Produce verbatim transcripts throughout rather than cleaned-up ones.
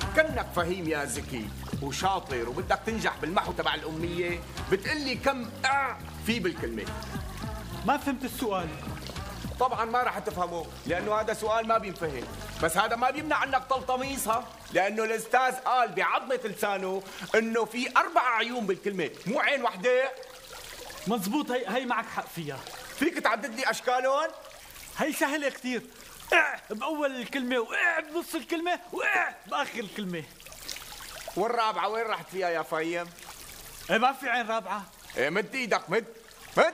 كنك فهيم يا زكي وشاطر وبدك تنجح بالمحو تبع الأمية، بتقلي كم أع في بالكلمة. ما فهمت السؤال. طبعا ما راح تفهمه لأنه هذا سؤال ما بينفهم، بس هذا ما بيمنع عنك تلطميصها، لأنه الأستاذ قال بعظمة لسانه إنه في أربع عيون بالكلمة مو عين وحدة. مزبوط، هي هي معك حق فيها. فيك تعدد لي أشكالهم؟ هي سهلة كثير. اع بأول الكلمة، واع بنص الكلمة، واع بآخر الكلمة. والرابعة وين راحت فيها يا فهيم؟ ايه ما في عين رابعة. ايه مد ايدك، مد مد.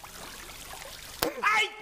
اي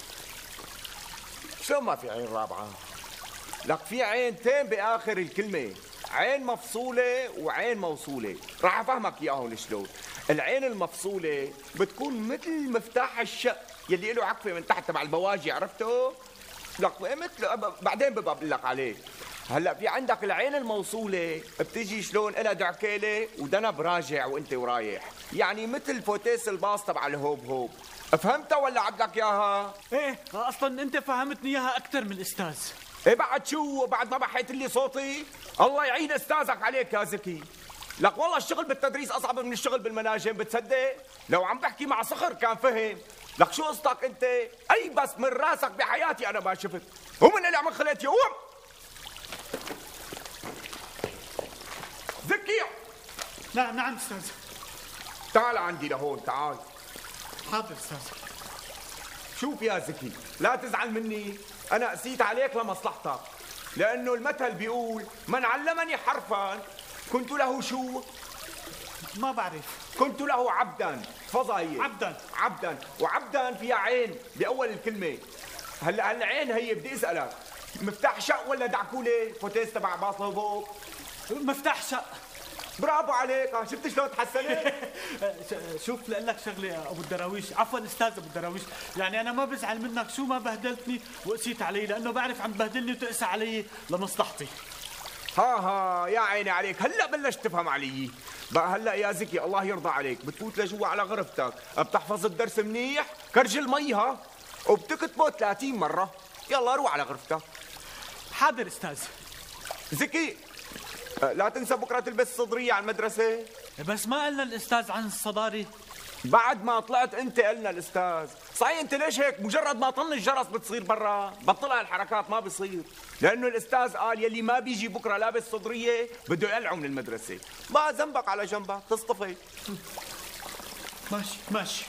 شو ما في عين رابعة؟ لك في عينتين بآخر الكلمة، عين مفصولة وعين موصولة. راح أفهمك إياهم شلون. العين المفصولة بتكون مثل مفتاح الشق يلي له عقفة من تحت تبع البواجي، عرفته؟ لك مثل بعدين بقول لك عليه. هلا في عندك العين الموصولة بتيجي شلون لها دعكيلة ودنب راجع وانت ورايح، يعني مثل فوتيس الباص تبع الهوب هوب. فهمتها ولا عدلك اياها؟ ايه اصلا انت فهمتني اياها اكثر من الاستاذ. ايه بعد شو؟ بعد ما بحيت لي صوتي؟ الله يعين استاذك عليك يا زكي. لك والله الشغل بالتدريس اصعب من الشغل بالمناجم، بتصدق؟ لو عم بحكي مع صخر كان فهم. لك شو قصتك انت؟ اي بس من راسك بحياتي انا ما شفت، ومن اللي عم خليت يوم. زكي. نعم نعم استاذ. تعال عندي لهون، تعال. حاضر استاذ. شوف يا زكي، لا تزعل مني، انا قسيت عليك لمصلحتك، لانه المثل بيقول من علمني حرفا كنت له شو؟ ما بعرف. كنت له عبدا. فضايل عبدا. عبدا، وعبدا فيها عين باول الكلمه. هلا هالعين هي بدي اسالك مفتاح شق ولا دعكوله؟ فوتيس تبع باص الهوب. مفتاح شق. برافو عليك، شفت شلون تحسنت؟ شوف لأقول لك شغله يا ابو الدراويش، عفوا استاذ ابو الدراويش، يعني انا ما بزعل منك شو ما بهدلتني وقسيت علي، لانه بعرف عم تبهدلني وتقسى علي لمصلحتي. ها ها يا عيني عليك، هلا بلشت تفهم علي. بقى هلا يا زكي الله يرضى عليك بتفوت لجوا على غرفتك، بتحفظ الدرس منيح كرج الميها وبتكتبه ثلاثين مرة. يلا روح على غرفتك. حاضر استاذ. زكي لا تنسى بكره تلبس صدرية على المدرسة. بس ما قلنا الاستاذ عن الصداري. بعد ما طلعت انت قلنا الاستاذ. صحيح انت ليش هيك مجرد ما طن الجرس بتصير برا؟ بطلع الحركات ما بصير، لانه الاستاذ قال يلي ما بيجي بكره لابس صدرية بده يقلعه من المدرسة. بقى ذنبك على جنبك تصطفي. ماشي ماشي.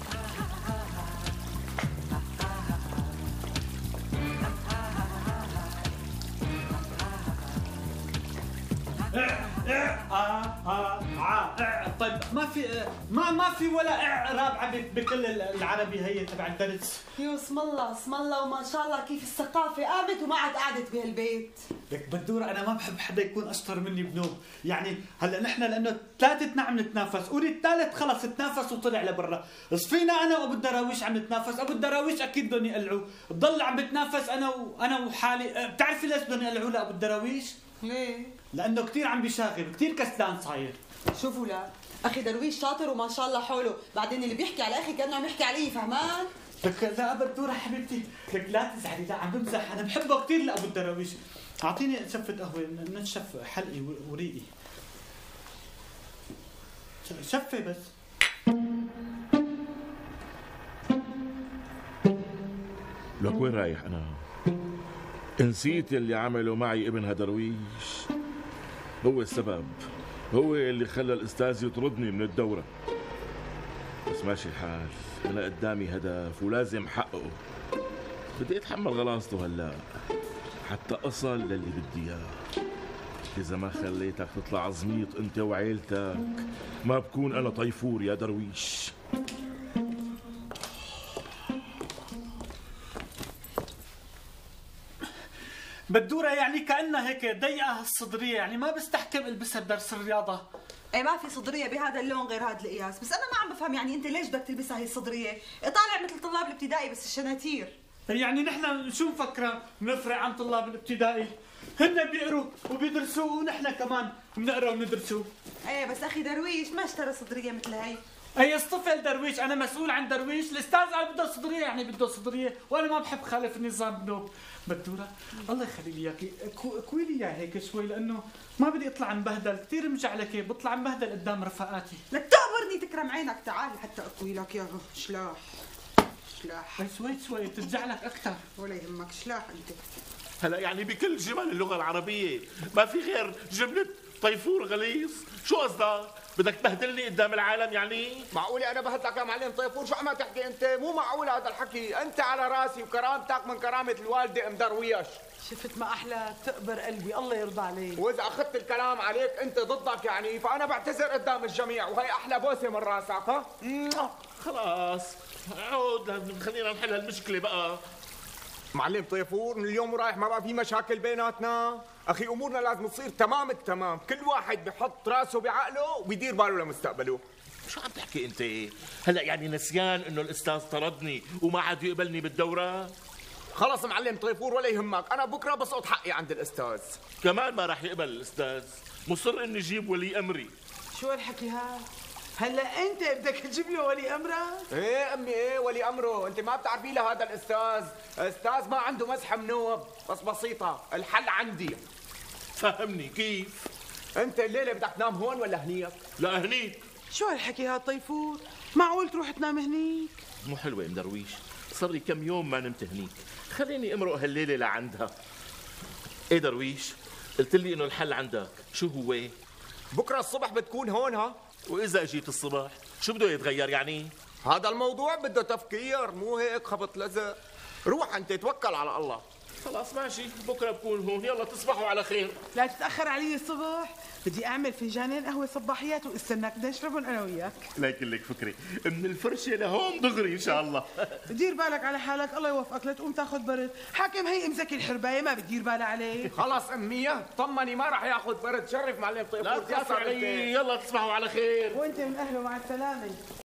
آه آه آه طيب ما في ما ما في ولا إع رابعة بكل العربي هي تبع الدرس. يو اسم الله اسم الله وما شاء الله كيف الثقافة قامت وما عاد قعدت بهالبيت. لك بدورة أنا ما بحب حدا يكون أشطر مني بنوب، يعني هلا نحن لأنه ثلاثتنا عم نتنافس، قولي الثالث خلص تنافس وطلع لبرا، صفينا أنا وأبو الدراويش عم نتنافس، أبو الدراويش أكيد بدهم يقلعوه، بضل عم بتنافس أنا وأنا وحالي. بتعرفي ليش بدهم يقلعوه لأبو الدراويش؟ ليه؟ لأنه كثير عم بيشاغب، كثير كسلان صاير. شوفوا لا اخي درويش شاطر وما شاء الله حوله، بعدين اللي بيحكي على اخي كانه عم يحكي علي، فهمان؟ لك لا بدورة حبيبتي، لك لا تزعلي، لا عم بمزح، انا بحبه كثير لابو الدراويش. اعطيني شفة قهوة ننشف حلقي وريقي. شفة بس. لك وين رايح انا؟ نسيت اللي عمله معي ابن هدرويش؟ هو السبب، هو اللي خلى الأستاذ يطردني من الدورة. بس ماشي الحال، أنا قدامي هدف ولازم حققه. بدي أتحمل غلاصته هلأ حتى أصل للي بدي إياه. إذا ما خليتك تطلع زميط أنت وعيلتك ما بكون أنا طيفور يا درويش. بدورة يعني كأنها هيك ضيقة الصدرية، يعني ما بستحكم البسها بدرس الرياضة. ايه ما في صدرية بهذا اللون غير هذا القياس، بس أنا ما عم بفهم يعني أنت ليش بدك تلبسها هي الصدرية؟ طالع مثل طلاب الابتدائي بس الشناتير. يعني نحن شو مفكرة بنفرق عن طلاب الابتدائي؟ هن بيقروا وبيدرسوا ونحن كمان بنقرا وندرسوا. ايه بس أخي درويش ما اشترى صدرية مثل هي. اي اصطفل درويش، انا مسؤول عن درويش. الاستاذ قال بده صدريه، يعني بده صدريه، وانا ما بحب خالف النظام بنوب. بدوره الله يخلي لي اياكي كوي لي اياه هيك شوي، لانه ما بدي اطلع مبهدل، كثير مجعلك بطلع مبهدل قدام رفقاتي. لك تقبرني تكرم عينك، تعال حتى اكوي لك اياه. شلاح شلاح شوي شوي ترجعلك اكثر. ولا يهمك، شلاح انت. هلا يعني بكل جمل اللغة العربية ما في غير جملة طيفور غليظ؟ شو قصدك؟ بدك تبهدلني قدام العالم يعني؟ معقولة أنا بهدلك يا معلم طيفور؟ شو عم تحكي أنت؟ مو معقول هذا الحكي، أنت على راسي وكرامتك من كرامة الوالدة أم درويش. شفت ما أحلى تقبر قلبي، الله يرضى عليك. وإذا أخذت الكلام عليك أنت ضدك يعني، فأنا بعتذر قدام الجميع، وهي أحلى بوسة من راسك. ها؟ خلاص عود خلينا نحل هالمشكلة بقى. معلم طيفور من اليوم ورايح ما بقى في مشاكل بيناتنا. اخي امورنا لازم تصير تمام التمام، كل واحد بحط راسه بعقله وبيدير باله لمستقبله. شو عم تحكي انت؟ هلا يعني نسيان انه الاستاذ طردني وما عاد يقبلني بالدورة؟ خلص معلم طيفور ولا يهمك، انا بكره بسقط حقي عند الاستاذ. كمان ما راح يقبل الاستاذ، مصر اني اجيب ولي امري. شو هالحكي هاد؟ هلا انت بدك تجيب له ولي امرك؟ ايه امي ايه ولي امره، انت ما بتعرفي له هذا الاستاذ، استاذ ما عنده مزحه منوب، بس بسيطه، الحل عندي. فهمني كيف؟ انت الليله بدك تنام هون ولا هنيك؟ لا هنيك. شو هالحكي هاد طيفور؟ معقول تروح تنام هنيك؟ مو حلوة ام درويش، صار لي كم يوم ما نمت هنيك، خليني امرق هالليله لعندها. ايه درويش، قلت لي انه الحل عندك، شو هو؟ بكره الصبح بتكون هون. ها؟ واذا اجيت الصبح شو بده يتغير يعني؟ هذا الموضوع بده تفكير، مو هيك خبط لزق. روح انت توكل على الله. خلاص ماشي، بكره بكون هون، يلا تصبحوا على خير. لا تتاخر علي الصبح، بدي اعمل فنجانين قهوه صباحيات واستناك بدي اشربهم انا وياك. لكن لك فكري من الفرشه لهون دغري ان شاء الله. دير بالك على حالك، الله يوفقك لا تقوم تاخذ برد. حاكم هي امسكي الحربايه ما بتدير بالها عليه. خلاص امية طمني ما راح ياخذ برد. شرف معلم طيفور. لا تقصر علي، يلا تصبحوا على خير. وانت من اهله مع السلامه.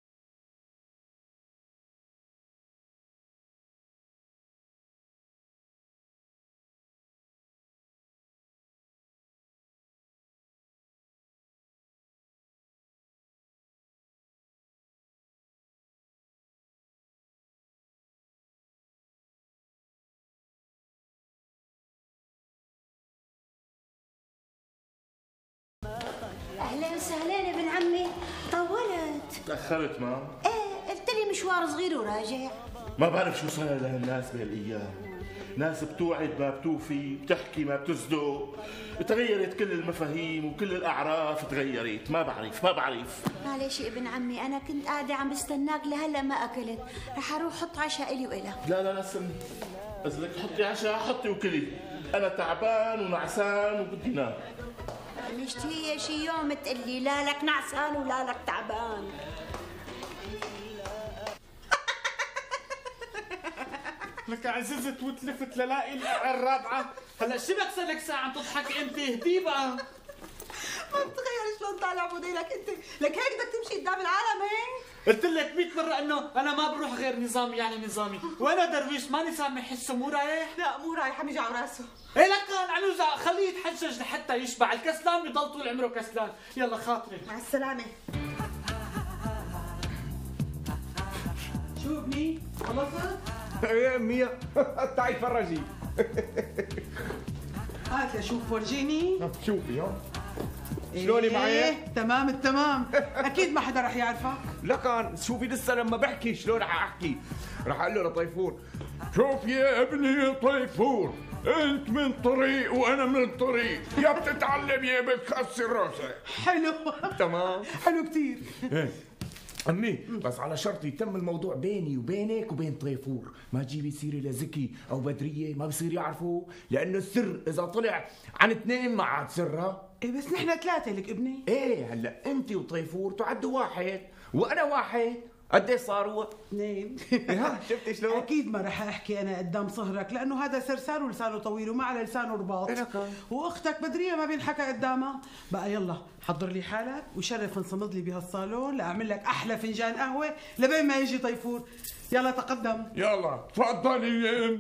اهلا وسهلا يا ابن عمي، طولت. تاخرت ما؟ ايه قلت لي مشوار صغير وراجع. ما بعرف شو صاير لهالناس بهالايام، ناس بتوعد ما بتوفي، بتحكي ما بتصدق، تغيرت كل المفاهيم وكل الاعراف تغيرت، ما بعرف ما بعرف. معلش يا ابن عمي، انا كنت قاعده عم بستناك لهلا ما اكلت، رح اروح احط عشاء الي والك. لا لا لا استني، اذا بدك تحطي عشاء حطي وكلي، انا تعبان ونعسان وبدي نام. مشتهية شي يوم تقلي لا لك نعسان ولا لك تعبان. لك عززت وتلفت للاقي القرعه الرابعه. هلا شو بدك صار لك ساعه عم تضحك انت؟ اهدي بقى. ما بتتخيل شلون طالع موديلك انت، لك هيك بدك تمشي قدام العالم هيك؟ قلت لك مئة مرة انه انا ما بروح غير نظامي يعني نظامي، وانا درويش ماني سامح حسه مو رايح؟ لا مو رايح، عم يجي على راسه. ايه لك عم يوجع، خليه يتحجج لحتى يشبع، الكسلان بضل طول عمره كسلان، يلا خاطري. مع السلامة. شو ابني؟ خلصت؟ ايه امية تعي تفرجي. هات لشوف ورجيني. شوفي ها شلوني إيه معي؟ تمام التمام. اكيد ما حدا رح يعرفك. لكن شوفي لسه لما بحكي شلون رح احكي، رح اقول له لطيفور شوف يا ابني طيفور، انت من طريق وانا من طريق، يا بتتعلم يا بتكسر راسك. حلو تمام حلو كثير. امي بس على شرط يتم الموضوع بيني وبينك وبين طيفور، ما تجيبي سيره لزكي او بدريه، ما بصير يعرفوا، لانه السر اذا طلع عن اثنين ما عاد سرها. ايه بس نحن ثلاثه لك ابني. ايه هلا انت وطيفور تعدوا واحد وانا واحد، قد ايه صاروا؟ اثنين. ها شفتي شلون؟ اكيد ما رح احكي انا قدام صهرك، لانه هذا سرسار ولسانه طويل وما على لسانه رباط. واختك بدريه ما بينحكى قدامها. بقى يلا حضر لي حالك وشرف انصمد لي بهالصالون لاعمل لك احلى فنجان قهوه لبين ما يجي طيفور. يلا تقدم. يلا تفضلي.